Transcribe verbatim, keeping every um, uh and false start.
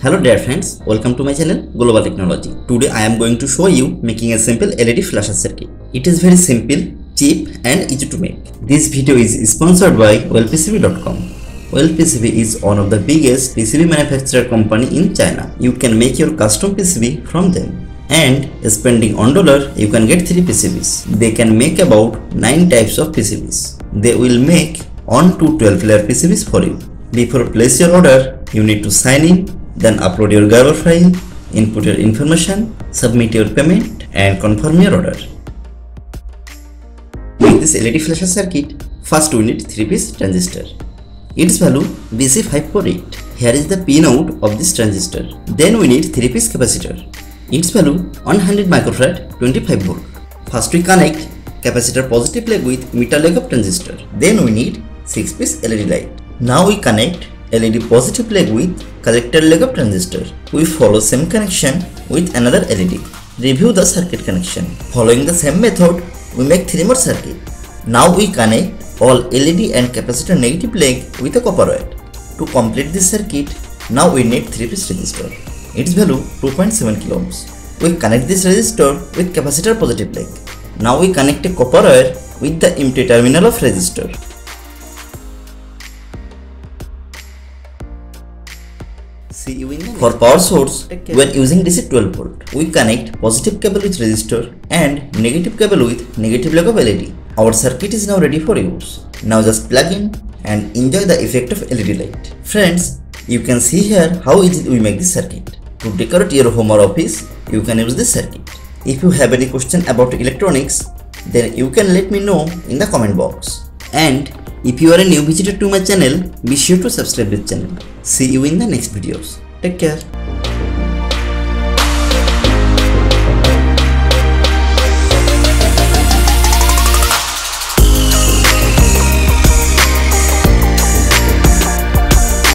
Hello dear friends, welcome to my channel Global Technology. Today I am going to show you making a simple L E D flasher circuit. It is very simple, cheap and easy to make. This video is sponsored by well P C B dot com. WellPCB is one of the biggest P C B manufacturer company in China. You can make your custom P C B from them. And spending one dollar, you can get three P C Bs. They can make about nine types of P C Bs. They will make one to twelve layer P C Bs for you. Before place your order, you need to sign in, then upload your Garber file, input your information, submit your payment and confirm your order. To make this L E D flasher circuit, first we need three piece transistor. Its value B C five forty-eight. Here is the pinout of this transistor. Then we need three piece capacitor. Its value one hundred microfarad twenty-five volt. First we connect capacitor positive leg with meter leg of transistor. Then we need six piece L E D light. Now we connect L E D positive leg with collector leg of transistor. We follow same connection with another L E D. Review the circuit connection. Following the same method, we make three more circuit. Now we connect all L E D and capacitor negative leg with a copper wire. To complete this circuit, now we need three piece resistor. Its value two point seven kilo ohms. We connect this resistor with capacitor positive leg. Now we connect a copper wire with the empty terminal of resistor. See you in the For power source, we are using D C twelve volt. We connect positive cable with resistor and negative cable with negative leg of L E D. Our circuit is now ready for use. Now just plug in and enjoy the effect of L E D light. Friends, you can see here how easily we make this circuit. To decorate your home or office, you can use this circuit. If you have any question about electronics, then you can let me know in the comment box. And if you are a new visitor to my channel, be sure to subscribe this channel. See you in the next videos. Take care.